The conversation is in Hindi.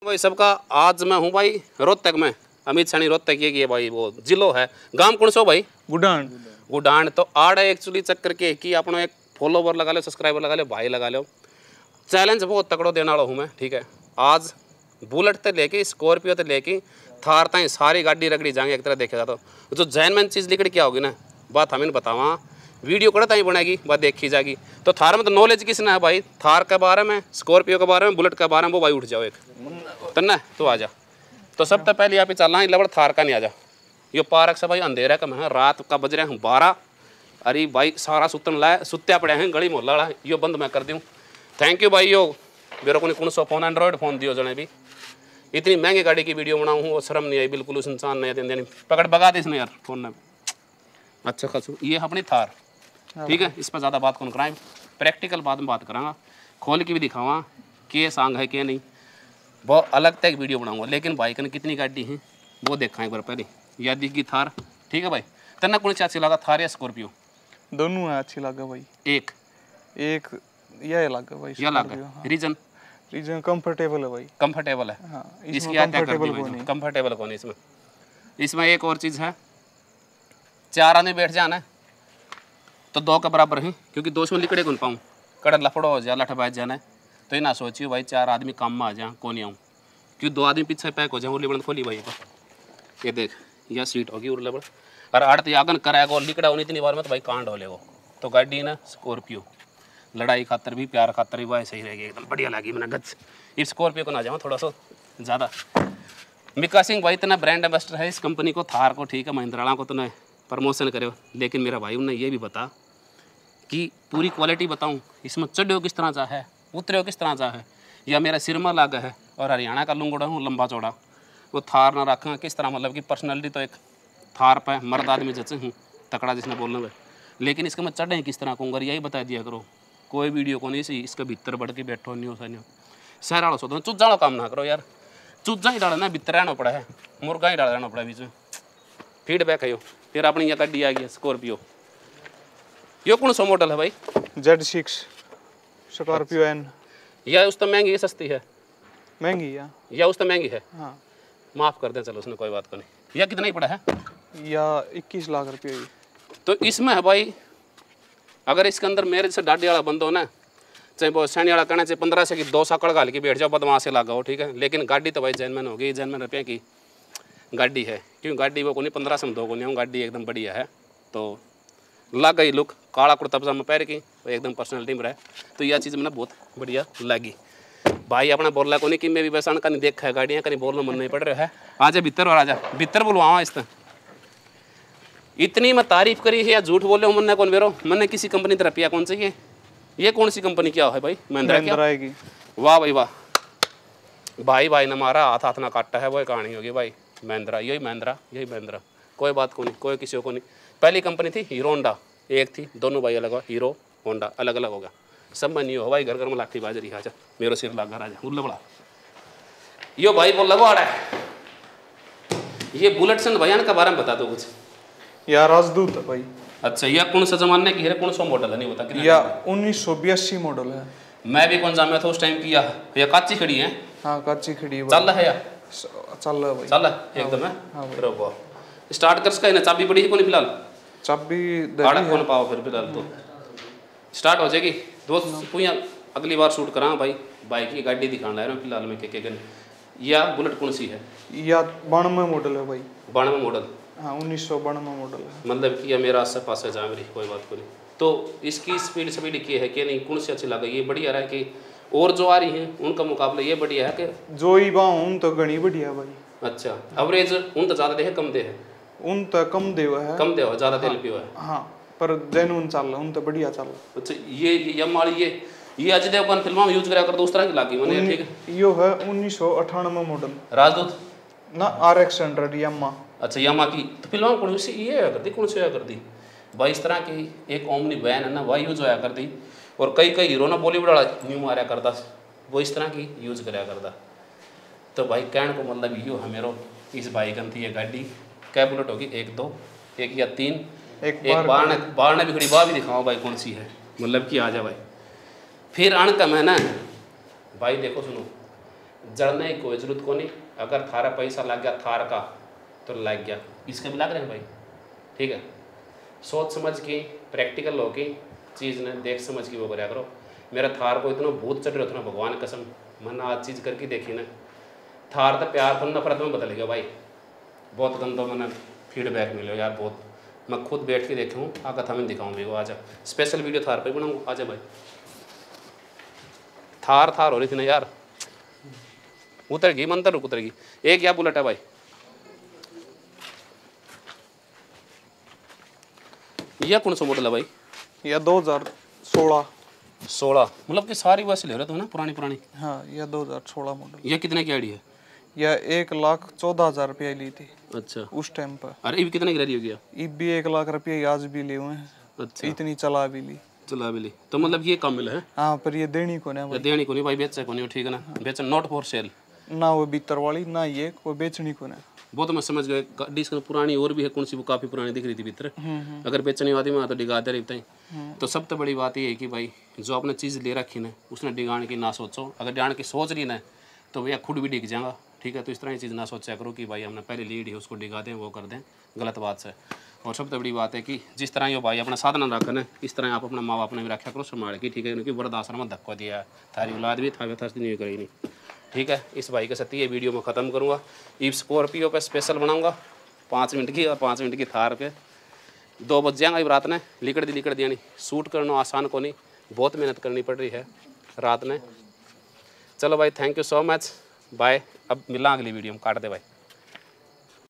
भाई सबका आज मैं हूँ भाई रोहतक में, अमित सैनी रोहतक ये भाई वो जिलो है, गांव कौन सो भाई? गुडान। गुडान। तो आड़ है एक्चुअली चक्कर के कि अपना एक फॉलोवर लगा लो, सब्सक्राइबर लगा लो, भाई लगा लो। चैलेंज बहुत तकड़ो देने वाला हूँ मैं, ठीक है। आज बुलेट तो लेके, स्कॉर्पियो तो लेके, थार ताई सारी गाड़ी रगड़ी जाएंगे। एक तरह देखेगा तो जो जैनमैन चीज़ लिखड़ी क्या होगी ना, बात हमें बतावा, वीडियो कड़ा ताई बनेगी, बात देखी जाएगी। तो थार में तो नॉलेज किसने है भाई? थार के बारे में, स्कॉर्पियो के बारे में, बुलेट के बारे में, वो भाई उठ जाओ एक तन्ना तो आ जा। तो सब तो पहले यहाँ पे चलना है लबड़ थार का नहीं आ जा। ये पार्क से भाई अंधेरा का मैं रात का बज रहे हैं 12। अरे भाई सारा सुतन लाए, सुत्या पड़े हैं गली मोहल्ला वाला, यो बंद मैं कर दूँ। थैंक यू भाई। यो मेरे को कौन सौ फोन एंड्रॉयड फ़ोन दियो जने भी। इतनी महंगी गाड़ी की वीडियो बनाऊँ और शर्म नहीं आई बिल्कुल, उस इंसान ने देने पकड़ भगा दी इसने यार फ़ोन में। अच्छा खासू ये अपनी थार, ठीक है। इस पर ज़्यादा बात कौन कराएं, प्रैक्टिकल बाद में बात कराँगा, खोल के भी दिखावा के सांग है के नहीं। बहुत अलग तक वीडियो बनाऊंगा, लेकिन बाइक ने कितनी गाड़ी है वो देखा एक बार पहले। या दिखी थार, ठीक है भाई। तन्ना कौन सी अच्छी लगा, थार या स्कॉर्पियो? दोनों है अच्छी लगा भाई। एक यह लगा भाई, यह लगा। रीजन कंफर्टेबल है भाई, कंफर्टेबल है। हाँ, इसकी क्या कर दी भाई, कंफर्टेबल कौन है इसमें? इसमें एक और चीज़ है, 4 आदमी बैठ जाना है तो 2 के बराबर है, क्योंकि 2 में लिकड़े कौन पाऊँ, कड़ा लफड़ो हो जाए, लठ बैठ जाना है। तो ये ना सोचियो भाई 4 आदमी काम में आ जाए, कौन नहीं आऊँ, क्योंकि 2 आदमी पीछे पैक हो जाए। उर्ली बंद खोली भाई, ये देख यह सीट होगी उर्ले बड़, और आड़ती आगन कराएगा और लिकड़ा होनी इतनी बार में तो भाई कांड हो लेगो। तो गाड़ी ना स्कॉर्पियो, लड़ाई खातर भी, प्यार खातर भी भाई सही रहेगी, एकदम बढ़िया लगी मैंने गच। इस स्कॉर्पियो को ना जाऊँ थोड़ा सा ज़्यादा। मिका सिंह भाई इतना ब्रांड एम्बेसडर है इस कंपनी को, थार को, ठीक है, महिंद्रा को तो नहीं प्रमोशन करे, लेकिन मेरा भाई उन्हें ये भी बता कि पूरी क्वालिटी बताऊँ, इसमें चढ़ो किस तरह चा है, उतरे किस तरह चा है, या मेरा सिरमा लागा है और हरियाणा का लुंगोड़ा हूँ लंबा चौड़ा, वो थार ना रखा किस तरह, मतलब कि पर्सनैलिटी तो एक थार पे मर्द आदमी जैसे हूँ तकड़ा जिसने बोलना है, लेकिन इसका मैं चढ़े किस तरह कहूँगा यही बता दिया करो। कोई वीडियो को नहीं सी इसके भीतर बढ़ के बैठो नहीं हो सही शहर वालों सोचो चुजा वाला काम ना करो यार, चुजा ही डालना भीतर रहना पड़ा है, मुर्गा ही डाल रहना पड़ा बीच में। फीडबैक है यो फिर अपनी यहाँ गाड़ी आ गई स्कॉर्पियो। यो कौन सा मॉडल है भाई? Z6 Scorpio N। या उस तो महंगी है सस्ती है? महंगी है या उस तो महंगी है, हाँ माफ़ कर दें चलो उसने कोई बात को नहीं। या कितना ही पड़ा है? या 21 लाख रुपये। तो इसमें है भाई, अगर इसके अंदर मेरे जैसे डाडी वाला बंद हो ना, चाहे वो सैनी वाला कहना चाहे 15 से कि 2 साकड़ गाल के बैठ जाओ, बदमाश से लगा हो, ठीक है। लेकिन गाड़ी तो भाई जैनमैन होगी, जैनमैन रुपये की गाड़ी है, क्योंकि गाड़ी वो को नहीं 15 से 2 को नहीं हूँ, गाड़ी एकदम बढ़िया है। तो लग गई लुक, काला कुर्ता पजामा पहन की एकदम पर्सनैलिटी में रहे, तो यह चीज़ मैंने बहुत बढ़िया लगी। भाई अपना बोल रहा को नहीं कि मैं भी वैसा का नहीं देखा है गाड़ियाँ, कहीं बोलना मन नहीं पड़ रहा है। आजा भीतर और आजा भीतर बुलवावा इस तरह। इतनी मैं तारीफ करी है या झूठ बोले हूँ मन कौन बेरो, मैंने किसी कंपनी तरफ पिया कौन चाहिए। ये कौन सी कंपनी क्या है भाई? महिंद्रा की। वाह भाई वाह, भाई भाई ने मारा हाथ हाथ ना काटा है, वही कहानी होगी भाई। महिंद्रा, यही महिंद्रा, यही महिंद्रा, कोई बात को नहीं, कोई किसी को नहीं। पहली कंपनी थी हीरो होंडा, एक थी, दोनों भाई अलग हुआ, हीरो होंडा अलग अलग होगा। सब में नहीं हो भाई, घर घर में लाठी बाजरी आजा, मेरे सिर लाग राजा उल्ला बड़ा। यो भाई बोल लगो आ रहा है, ये बुलेट से भैया के बारे में बता दो कुछ यार। राजदूत है भाई। अच्छा, यह कौन सा जमाने की है, कौन सा मॉडल है नहीं बता? या 1982 मॉडल है। मैं भी कौन जामे था उस टाइम किया, या काची खड़ी है? हाँ काची खड़ी है। चल रहा है या चल रहा है भाई, चल रहा एकदम है। हाँ स्टार्ट कर इसका चाबी पड़ी है कौन फिलहाल? चाबी कौन पाओ फिर फिलहाल तो स्टार्ट हो जाएगी दोस्त। तू यहाँ अगली बार शूट करा भाई, बाइक की गाड़ी दिखाना है ना फिलहाल में के या बुलेट कौन सी है? या 92 मॉडल है भाई। 92 मॉडल? हाँ 1992 मॉडल है। मतलब कि यह मेरा आस पास है जा मेरी, कोई बात को नहीं। तो इसकी स्पीड की है कि नहीं, कौन सी अच्छी लगा? ये बढ़िया रहा है कि और जो आ रही हैं उनका मुकाबला ये बढ़िया है कि जो ही बाहूँ तो घनी बढ़िया भाई। अच्छा, एवरेज उन तो ज़्यादा दे है कम दे है? उन तो कम देवा है, कम देवा ज़्यादा तेल पियो है। हाँ पर जेन्युइन चल रहा, उन तो बढ़िया चल रहा। अच्छा, ये माली ये अजय देवगन फिल्मों में यूज करा कर दूसरा की लागी मैंने, ठीक है। यो है 1998 मॉडल राजदूत ना, RX 100 यामा। अच्छा यामा की, तो फिल्मों कौन सी ये होया कर दी, कौन सी होया कर दी भाई? इस तरह की एक ओमनी वैन है ना, वह यूज होया कर दी, और कई हीरो ना बॉलीवुड वाला न्यू मारा करता, वो इस तरह की यूज कराया करता। तो भाई कहने को मतलब यो है मेरो, इस बाइक थी ये गाड़ी क्या बुलेट होगी, 1 2 1 या 3, एक बार ने भी खड़ी, बार भी दिखाओ भाई कौन सी है, मतलब कि आ जा भाई। फिर अण का मैं ना भाई देखो सुनो, जड़ने की कोई जरूरत को नहीं। अगर थारा पैसा लग गया थार का तो लग गया, इसका भी लग रहे हैं भाई, ठीक है। सोच समझ की प्रैक्टिकल हो की चीज़ ने देख समझ की वो कराया करो। मेरा थार को इतना भूत चढ़ रहा था ना, भगवान कसम, मैंने आज चीज़ करके देखी ना, थार तो प्यार तो नफरत में बदल गया भाई। बहुत गंदा मैंने फीडबैक मिले यार, बहुत। मैं खुद बैठ के देखूँ आकर था मैं दिखाऊँ भी वो। आजा स्पेशल वीडियो थार पर बनाऊँ, आजा भाई। थार हो रही थी ना यार, उतरेगी मंतर उतरेगी। एक क्या बुलेट है भाई, यह कौन सा मॉडल है भाई? यह 2016 मतलब कि सारी बस ले रहे तुम ना, पुरानी। हाँ, यह 2016 मॉडल। यह कितने की आईडी है? यह 1,14,000 रुपया ली थी अच्छा, उस टाइम पर। अरे ये कितने की रही होगी? ये भी 1,00,000 रुपया आज भी ले हुए हैं। अच्छा, इतनी चला भी ली। तो मतलब ये कम मिला है? हाँ, पर ये देनी को नहीं, देनी को नहीं भाई, बेचा को नहीं, ठीक है ना, बेचा नॉट फॉर सेल ना, वो भीतर वाली ना ये कोई बेचनी को नहीं। वो तो मैं समझ गया। डिस्क पुरानी और भी है कौन सी, वो काफ़ी पुरानी दिख रही थी भीतर। अगर बेचने वाली में तो डिगा दे रही। तो सब तो बड़ी बात ये है कि भाई जो आपने चीज़ ले रखी ना उसने डिगाने की ना सोचो। अगर डिगाने की सोच रही ना तो भैया खुद भी डिग जाएगा, ठीक है। तो इस तरह की चीज़ ना सोचा करो कि भाई हमने पहले लीड है उसको डिगा दें, वो कर दें, गलत बात से। और सबसे बड़ी बात है कि जिस तरह ये भाई अपना साधन रखा ना, इस तरह आप अपना माँ बाप ने भी रखा करो संभाल की, ठीक है। क्योंकि वृद्धाश्रम में धक्का दिया है, थारी औलाद भी था नहीं करी नहीं, ठीक है। इस भाई के साथ ये वीडियो में ख़त्म करूँगा। ई स्कॉर्पियो पे स्पेशल बनाऊँगा 5 मिनट की, और 5 मिनट की थार पे 2 बज जाएंगा इब रात ने। लिकड़ दी नहीं, शूट करना आसान को नहीं, बहुत मेहनत करनी पड़ रही है रात में। चलो भाई, thank you so much, bye. अब मिला अगली वीडियो में, काट दे भाई।